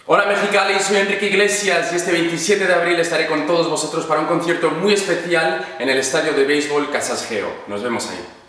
Hola Mexicali, soy Enrique Iglesias y este 27 de abril estaré con todos vosotros para un concierto muy especial en el estadio de béisbol Casas Geo. Nos vemos ahí.